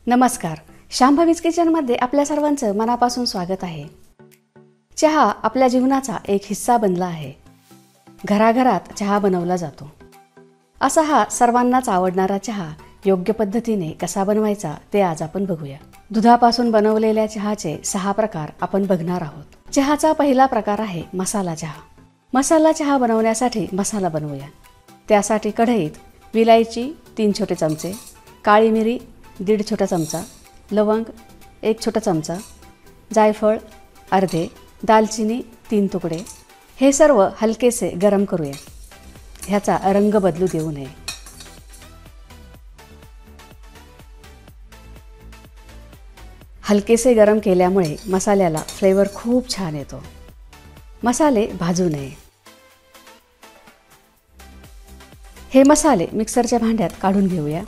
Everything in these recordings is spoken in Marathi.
नमस्कार, शांभवीज किचनमध्ये आपल्या सर्वांचं मनापासून स्वागत आहे। चहा आपल्या जीवनाचा एक हिस्सा बनला आहे। घराघरात चहा बनवला जातो। असा हा सर्वांनाच आवडणारा चहा योग्य पद्धतीने कसा बनवायचा ते आज आपण बघूया। दुधापासून बनवलेल्या चहाचे 6 प्रकार आपण बघणार आहोत। चहाचा पहिला प्रकार आहे मसाला चहा। मसाला चहा बनवण्यासाठी मसाला बनवूया। त्यासाठी कढईत विलायची 3 छोटे चमचे, काळी मिरी 1.5 छोटा चमचा, लवंग 1 छोटा चमचा, जायफळ अर्धे, दालचिनी 3 तुकडे, हे सर्व हलकेसे गरम करूया। ह्याचा रंग बदलू देऊ नये। हलकेसे गरम केल्यामुळे मसाल्याला फ्लेवर खूप छान येतो। मसाले भाजू नये। हे मसाले मिक्सरच्या भांड्यात काढून घेऊया।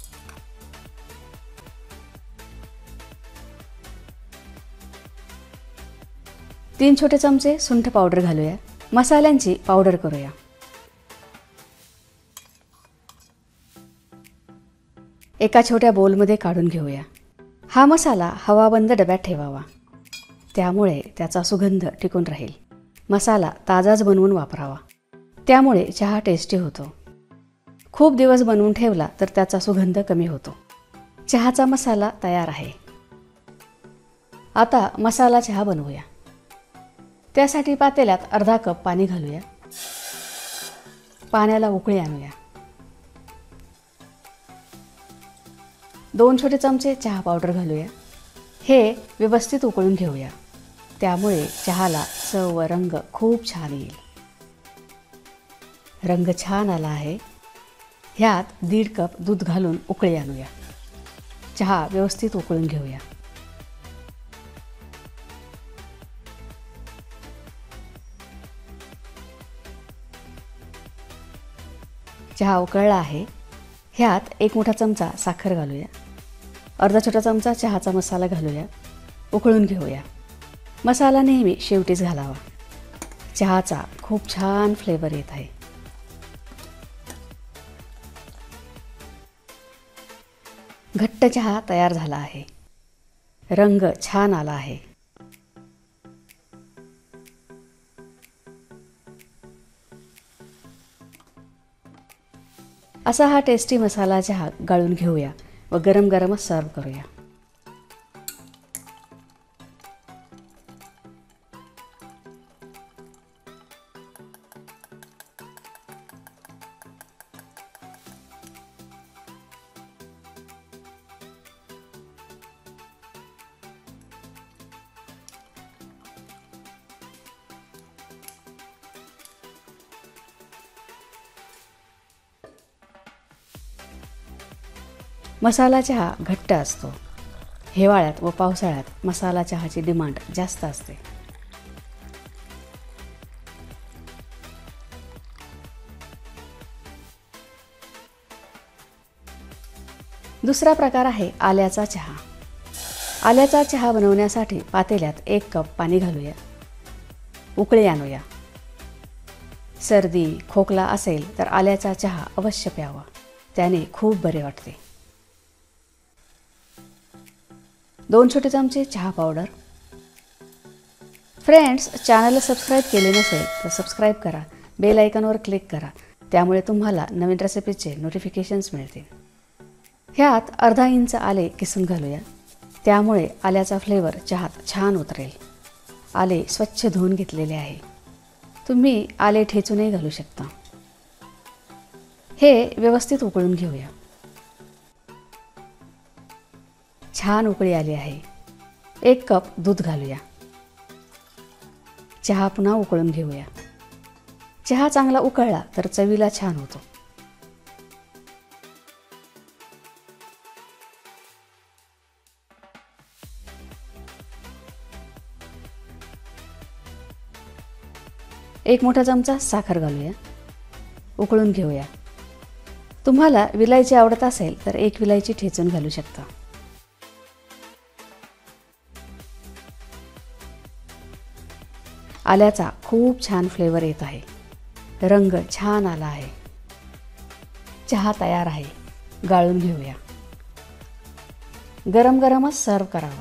तीन छोटे चमचे सुंठ पावडर घालूया। मसाल्यांची पावडर करूया। एका छोट्या बोलमध्ये काढून घेऊया। हा मसाला हवाबंद डब्यात ठेवावा, त्यामुळे त्याचा सुगंध टिकून राहील। मसाला ताजाच बनवून वापरावा, त्यामुळे चहा टेस्टी होतो। खूप दिवस बनवून ठेवला तर त्याचा सुगंध कमी होतो। चहाचा मसाला तयार आहे। आता मसाला चहा बनवूया। त्यासाठी पातेल्यात अर्धा कप पाणी घालूया। पाण्याला उकळी आणूया। 2 छोटे चमचे चहा पावडर घालूया। हे व्यवस्थित उकळून घेऊया, त्यामुळे चहाला चव व रंग खूप छान येईल। रंग छान आला आहे। ह्यात 1.5 कप दूध घालून उकळी आणूया। चहा व्यवस्थित उकळून घेऊया। चहा उकळला आहे। ह्यात 1 मोठा चमचा साखर घालूया। अर्धा छोटा चमचा चहाचा मसाला घालूया। उकळून घेऊया। मसाला नेहमी शेवटीच घालावा। चहाचा खूप छान फ्लेवर येत आहे। घट्ट चहा तयार झाला आहे। रंग छान आला आहे। असा हा टेस्टी मसाला चहा गाळून घेऊया व गरम गरमच सर्व करूया। मसाला चहा घट्ट असतो। हिवाळ्यात व पावसाळ्यात मसाला चहाची डिमांड जास्त असते। दुसरा प्रकार आहे आल्याचा चहा। आल्याचा चहा बनवण्यासाठी पातेल्यात 1 कप पाणी घालूया। उकळी आणूया। सर्दी खोकला असेल तर आल्याचा चहा अवश्य प्यावा, त्याने खूप बरे वाटते। 2 छोटे चमचे चहा पावडर। फ्रेंड्स, चॅनलला सबस्क्राईब केले नसेल तर सबस्क्राईब करा, बेल आयकॉनवर क्लिक करा, त्यामुळे तुम्हाला नवीन रेसिपीचे नोटिफिकेशन्स मिळतील। ह्यात अर्धा इंच आले किसून घालूया, त्यामुळे आल्याचा फ्लेवर चहात छान उतरेल। आले स्वच्छ धुवून घेतलेले आहे। तुम्ही आले ठेचूनही घालू शकता। हे व्यवस्थित उकळून घेऊया। छान उकळी आली आहे। 1 कप दूध घालूया। चहा पुन्हा उकळून घेऊया। चहा चांगला उकळला तर चवीला छान होतो। एक मोठा चमचा साखर घालूया। उकळून घेऊया। तुम्हाला विलायची आवडत असेल तर 1 विलायची ठेचून घालू शकता। आल्याचा खूप छान फ्लेवर येत आहे। रंग छान आला आहे। चहा तयार आहे। गाळून घेऊया। गरम गरमच सर्व करावा.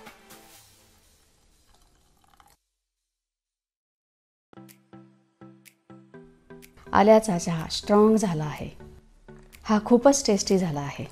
आल्याचा चहा स्ट्रॉंग झाला आहे. हा खूपच टेस्टी झाला आहे.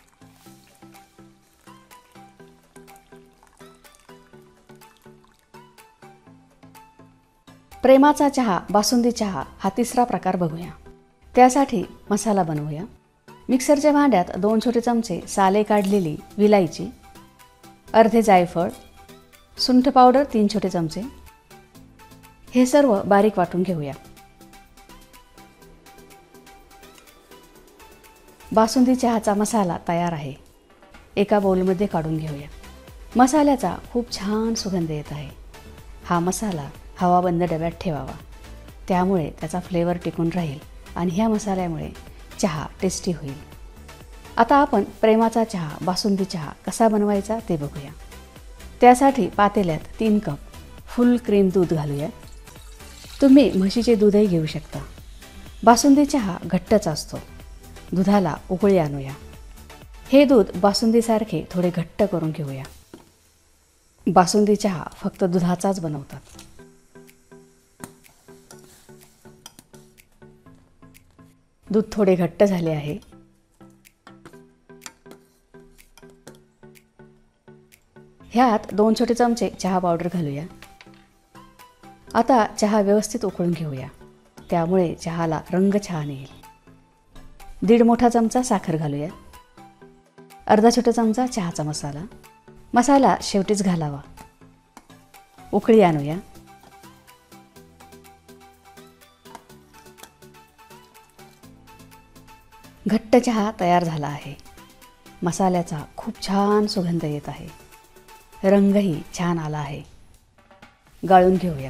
प्रेमाचा चहा, बासुंदी चहा हा तिसरा प्रकार बघूया. त्यासाठी मसाला बनवूया. मिक्सरच्या भांड्यात 2 छोटे चमचे साले काढलेली विलायची, अर्धे जायफळ, सुंठ पावडर 3 छोटे चमचे, हे सर्व बारीक वाटून घेऊया. बासुंदी चहाचा मसाला तयार आहे. एका बाउलमध्ये काढून घेऊया. मसाल्याचा खूप छान सुगंध येत आहे. हा मसाला हवाबंद डब्यात ठेवावा, त्यामुळे त्याचा फ्लेवर टिकून राहील आणि ह्या मसाल्यामुळे चहा टेस्टी होईल. आता आपण प्रेमाचा चहा, बासुंदी चहा कसा बनवायचा ते बघूया. त्यासाठी पातेल्यात 3 कप फुल क्रीम दूध घालूया. तुम्ही म्हशीचे दूधही घेऊ शकता. बासुंदी चहा घट्टच असतो. दुधाला उकळी आणूया. हे दूध बासुंदीसारखे थोडे घट्ट करून घेऊया. बासुंदी चहा फक्त दुधाचाच बनवतात. दूध थोडे घट्ट झाले आहे. ह्यात 2 छोटे चमचे चहा पावडर घालूया. आता चहा व्यवस्थित उकळून घेऊया, त्यामुळे चहाला रंग छान येईल. 1.5 मोठा चमचा साखर घालूया. अर्धा छोटा चमचा चहाचा मसाला. मसाला शेवटीच घालावा. उकळी आणूया. घट्ट चहा तयार झाला आहे. मसाल्याचा खूप छान सुगंध येत आहे. रंगही छान आला आहे. गाळून घेऊया.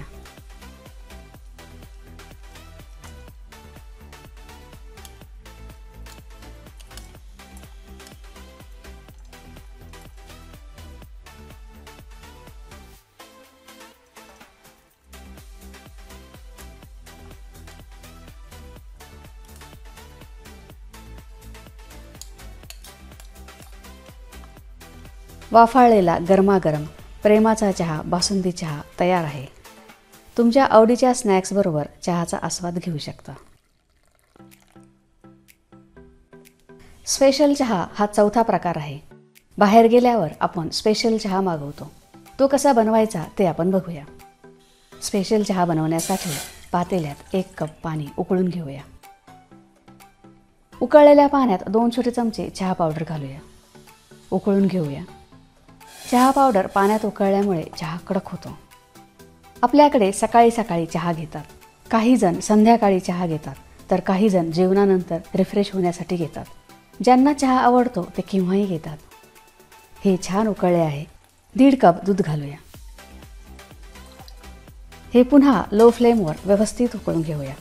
वाफाळलेला गरमागरम प्रेमाचा चहा, बासुंदी चहा तयार आहे. तुमच्या आवडीच्या स्नॅक्सबरोबर चहाचा आस्वाद घेऊ शकता. स्पेशल चहा हा चौथा प्रकार आहे. बाहेर गेल्यावर आपण स्पेशल चहा मागवतो. तो कसा बनवायचा ते आपण बघूया. स्पेशल चहा बनवण्यासाठी पातेल्यात 1 कप पाणी उकळून घेऊया. उकळलेल्या पाण्यात 2 छोटे चमचे चहा पावडर घालूया. उकळून घेऊया. चहा पावडर पाण्यात उकळल्यामुळे चहा कडक होतो. आपल्याकडे सकाळी सकाळी चहा घेतात, काही जण संध्याकाळी चहा घेतात, तर काही जण जेवणानंतर रिफ्रेश होण्यासाठी घेतात. ज्यांना चहा आवडतो ते केव्हाही घेतात. हे छान उकळले आहे. 1.5 कप दूध घालूया. हे पुन्हा लो फ्लेमवर व्यवस्थित उकळून घेऊया.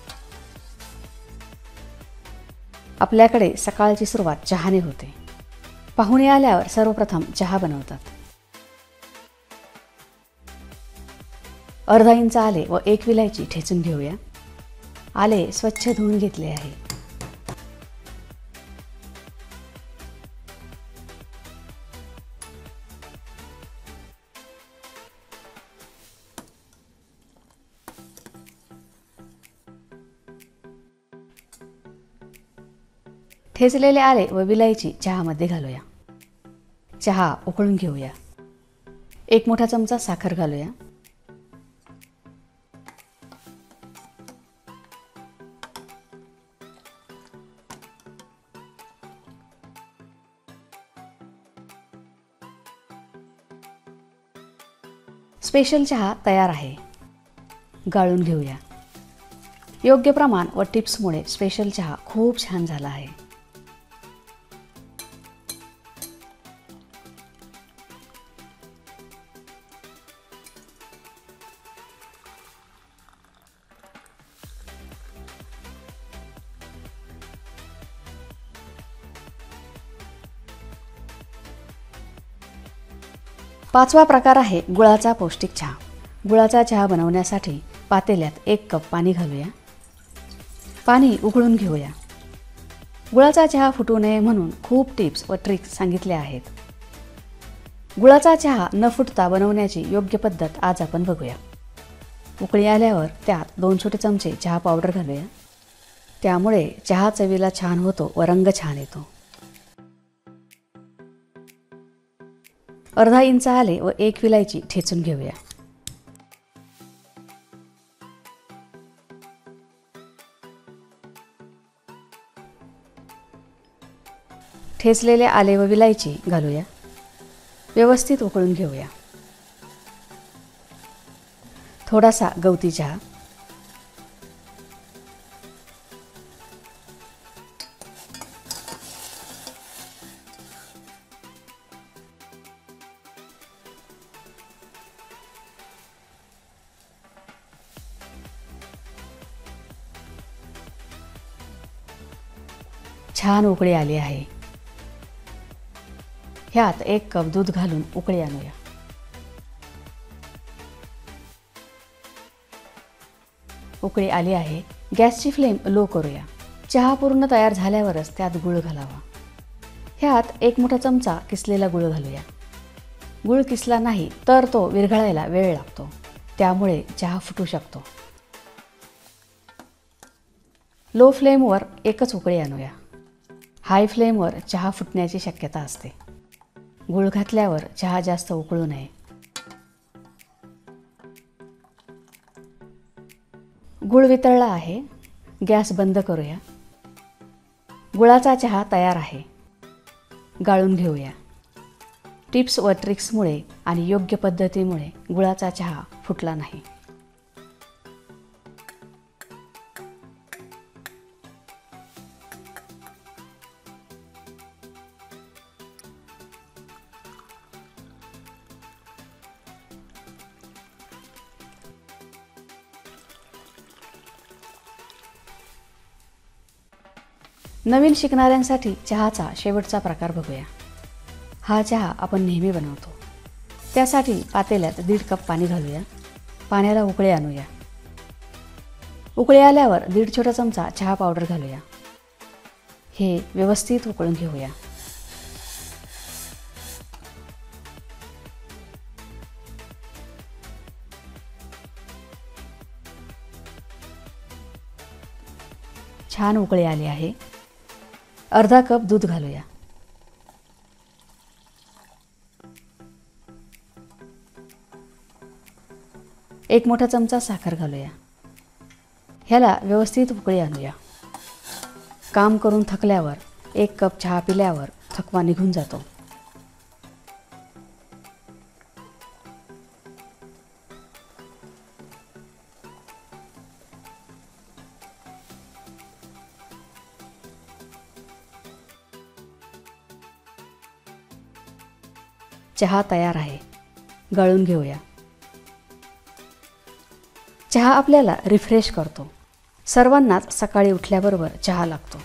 आपल्याकडे सकाळची सुरुवात चहाने होते. पाहुणे आल्यावर सर्वप्रथम चहा बनवतात. अर्धा इंच आले व 1 विलायची ठेचून घेऊया. आले स्वच्छ धुवून घेतले आहे. ठेचलेले आले व विलायची चहामध्ये घालूया. चहा उकळून घेऊया. 1 मोठा चमचा साखर घालूया. स्पेशल चहा तयार आहे. गाळून घेऊया. योग्य प्रमाण व टिप्समुळे स्पेशल चहा खूप छान झाला आहे. पाचवा प्रकार आहे गुळाचा पौष्टिक चहा. गुळाचा चहा बनवण्यासाठी पातेल्यात 1 कप पाणी घालूया. पाणी उकळून घेऊया. गुळाचा चहा फुटू नये म्हणून खूप टिप्स व ट्रिक्स सांगितल्या आहेत. गुळाचा चहा न फुटता बनवण्याची योग्य पद्धत आज आपण बघूया। उकळी आल्यावर त्यात 2 छोटे चमचे चहा पावडर घालूया। त्यामुळे चहा चवीला छान होतो व रंग छान येतो। अर्धा इंच आले व 1 विलायची ठेचून घेऊया। ठेचलेले आले व विलायची घालूया। व्यवस्थित उकळून घेऊया। थोडासा गवती चहा, छान उकळी आली आहे। ह्यात 1 कप दूध घालून उकळी आणूया। उकळी आली आहे। गॅसची फ्लेम लो करूया। चहा पूर्ण तयार झाल्यावरच त्यात गूळ घालावा। ह्यात 1 मोठा चमचा किसलेला गूळ घालूया। गूळ किसला नाही तर तो विरघळायला वेळ लागतो, त्यामुळे चहा फुटू शकतो। लो फ्लेमवर एकच उकळी आणूया। हाय फ्लेमवर चहा फुटण्याची शक्यता असते। गूळ घातल्यावर चहा जास्त उकळू नये। गूळ वितळला आहे। गॅस बंद करूया। गुळाचा चहा तयार आहे। गाळून घेऊया। टिप्स व ट्रिक्समुळे आणि योग्य पद्धतीमुळे गुळाचा चहा फुटला नाही। नवीन शिकणाऱ्यांसाठी चहाचा शेवटचा प्रकार बघूया। हा चहा आपण नेहमी बनवतो। त्यासाठी पातेल्यात 1.5 कप पाणी घालूया। पाण्याला उकळी आणूया। उकळी आल्यावर 1.5 छोटा चमचा चहा पावडर घालूया। हे व्यवस्थित उकळून घेऊया। छान उकळी आली आहे। अर्धा कप दूध घालूया। एक मोठा चमचा साखर घालूया। ह्याला व्यवस्थित उकळी आणूया। काम करून थकल्यावर 1 कप चहा पिल्यावर थकवा निघून जातो। चहा तयार आहे। गाळून घेऊया। चहा आपल्याला रिफ्रेश करतो। सर्वांनाच सकाळी उठल्याबरोबर चहा लागतो।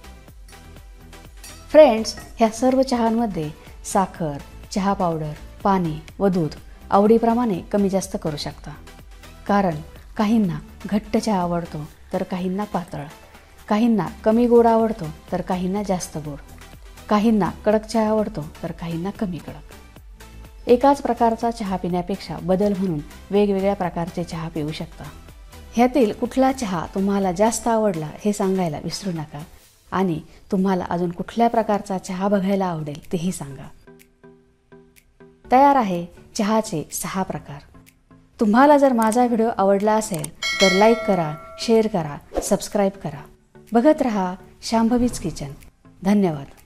फ्रेंड्स, ह्या सर्व चहांमध्ये साखर, चहा पावडर, पाणी व दूध आवडीप्रमाणे कमी जास्त करू शकता। कारण काहींना घट्ट चहा आवडतो तर काहींना पातळ, काहींना कमी गोड आवडतो तर काहींना जास्त गोड, काहींना कडक चहा आवडतो तर काहींना कमी कडक। एकाच प्रकारचा चहा पिण्यापेक्षा बदल म्हणून वेगवेगळ्या प्रकारचे चहा पिऊ शकता। ह्यातील कुठला चहा तुम्हाला जास्त आवडला हे सांगायला विसरू नका आणि तुम्हाला अजून कुठल्या प्रकारचा चहा बघायला आवडेल तेही सांगा। तयार आहे चहाचे 6 प्रकार। तुम्हाला जर माझा व्हिडिओ आवडला असेल तर लाईक करा, शेअर करा, सबस्क्राईब करा। बघत रहा शांभवीज किचन। धन्यवाद।